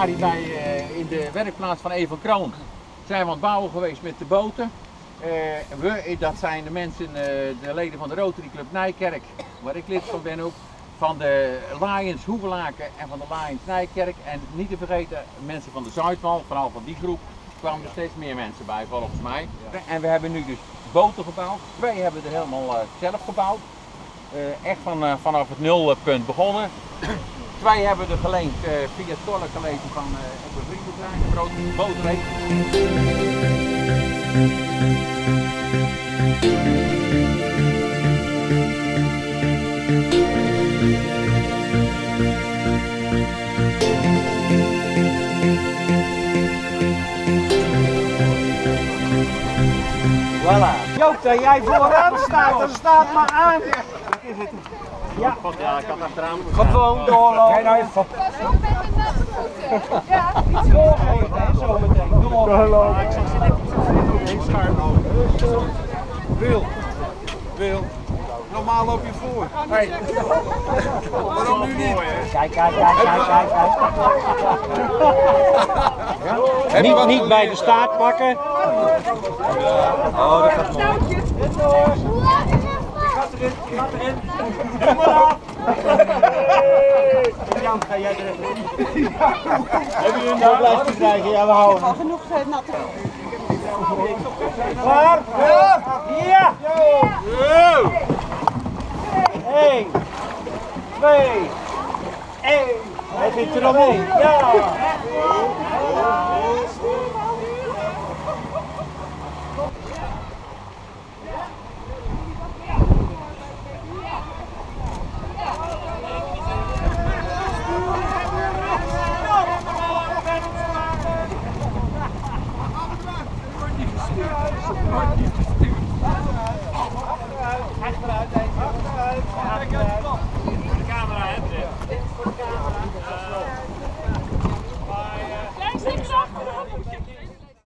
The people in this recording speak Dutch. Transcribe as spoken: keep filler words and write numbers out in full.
januari bij, uh, in de werkplaats van Evan Kroon zijn we aan het bouwen geweest met de boten. Uh, we, dat zijn de mensen, uh, de leden van de Rotary Club Nijkerk, waar ik lid van ben ook, van de Lions Hoevelaken en van de Lions Nijkerk. En niet te vergeten mensen van de Zuidwal, vooral van die groep, kwamen er steeds meer mensen bij volgens mij. En we hebben nu dus boten gebouwd. Twee hebben we er helemaal uh, zelf gebouwd. Uh, echt van, uh, vanaf het nulpunt begonnen. Twee hebben we geleend uh, via het Tolle gelezen van uh, op een vriendenplein, een grote bootreek. Voilà. Joop, dat jij vooraan staat, dan staat maar aan. Ja, ja, ik had achteraan moeten gewoon doorlopen. Kijk nou even. Zo met de natte voeten. Ja, Iets doorgeven, hè, zo meteen. Doorlopen. Ik zag ze lekker één schuim over. Wil, Wil, normaal loop je voor. Hey. Waarom nu niet? Kijk, kijk, kijk, kijk, kijk, kijk. Niet, niet bij de staart pakken. Oh, dat gaat mooi. Gaat erin, gaat erin. Kom maar af. Jan, ga jij er even in? Hebben jullie nou blijven te krijgen? Ja, we houden. Al genoeg natte. Klaar? Ja! Ja! Eén, twee, één. Hij zit er omheen. Ja! Achteruit, achteruit.